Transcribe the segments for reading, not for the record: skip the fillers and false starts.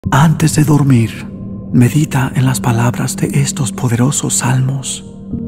Antes de dormir, medita en las palabras de estos poderosos salmos.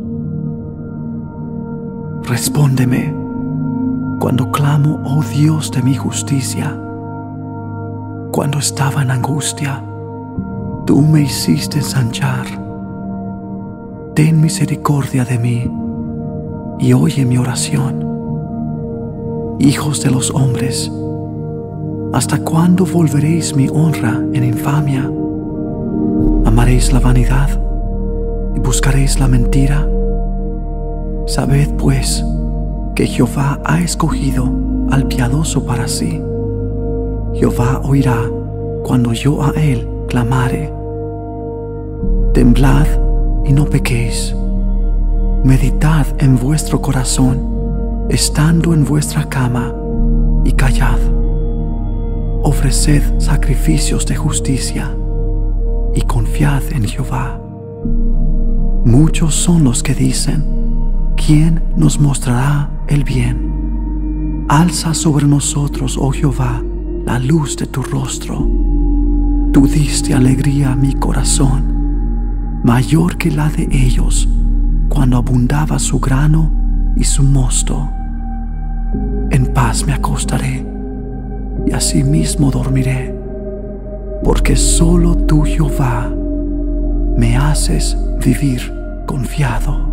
Respóndeme cuando clamo, oh Dios de mi justicia. Cuando estaba en angustia, tú me hiciste ensanchar. Ten misericordia de mí y oye mi oración. Hijos de los hombres, ¿hasta cuándo volveréis mi honra en infamia? ¿Amaréis la vanidad y buscaréis la mentira? Sabed pues que Jehová ha escogido al piadoso para sí. Jehová oirá cuando yo a él clamare. Temblad y no pequéis. Meditad en vuestro corazón, estando en vuestra cama, y callad. Ofreced sacrificios de justicia y confiad en Jehová. Muchos son los que dicen: ¿quién nos mostrará el bien? Alza sobre nosotros, oh Jehová, la luz de tu rostro. Tú diste alegría a mi corazón, mayor que la de ellos, cuando abundaba su grano y su mosto. En paz me acostaré y asimismo dormiré, porque solo tú, Jehová, me haces vivir confiado.